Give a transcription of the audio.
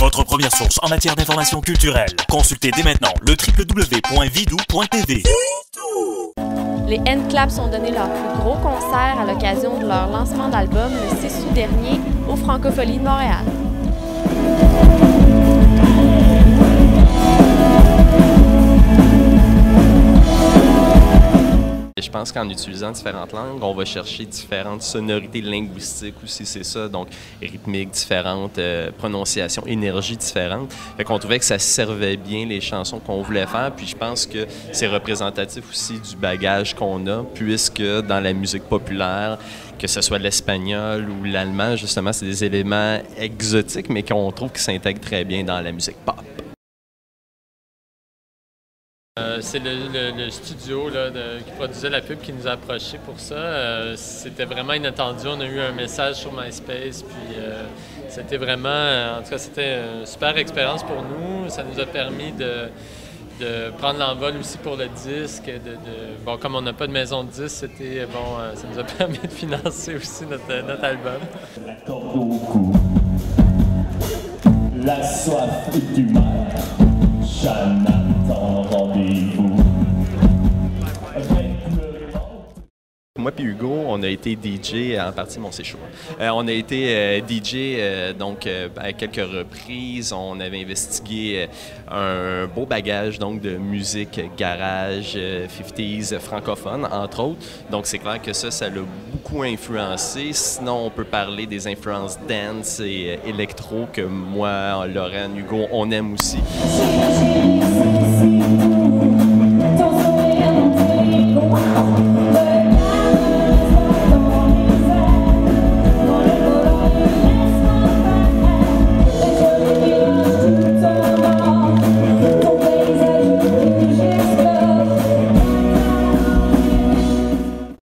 votre première source en matière d'information culturelle. Consultez dès maintenant le www.vidou.tv. Les N-Claps ont donné leur plus gros concert à l'occasion de leur lancement d'album le 6 août dernier au Francophonie de Montréal. Je pense qu'en utilisant différentes langues, on va chercher différentes sonorités linguistiques aussi, c'est ça, donc rythmiques différentes, prononciations, énergies différentes. Fait qu'on trouvait que ça servait bien les chansons qu'on voulait faire, puis je pense que c'est représentatif aussi du bagage qu'on a, puisque dans la musique populaire, que ce soit l'espagnol ou l'allemand, justement, c'est des éléments exotiques, mais qu'on trouve qui s'intègrent très bien dans la musique pop. C'est le studio là, qui produisait la pub qui nous a approchés pour ça. C'était vraiment inattendu. On a eu un message sur MySpace, puis c'était vraiment, en tout cas, c'était une super expérience pour nous. Ça nous a permis de prendre l'envol aussi pour le disque. Bon, comme on n'a pas de maison de disque, c'était bon, ça nous a permis de financer aussi notre album. La corde au cou, la soif du mal, Jonathan rendez-vous. Moi puis Hugo, on a été DJ en partie de mon séjour. On a été DJ donc à quelques reprises. On avait investigué un beau bagage donc de musique garage, 50s francophone entre autres. Donc c'est clair que ça l'a beaucoup influencé. Sinon, on peut parler des influences dance et électro que moi, Lorraine, Hugo, on aime aussi.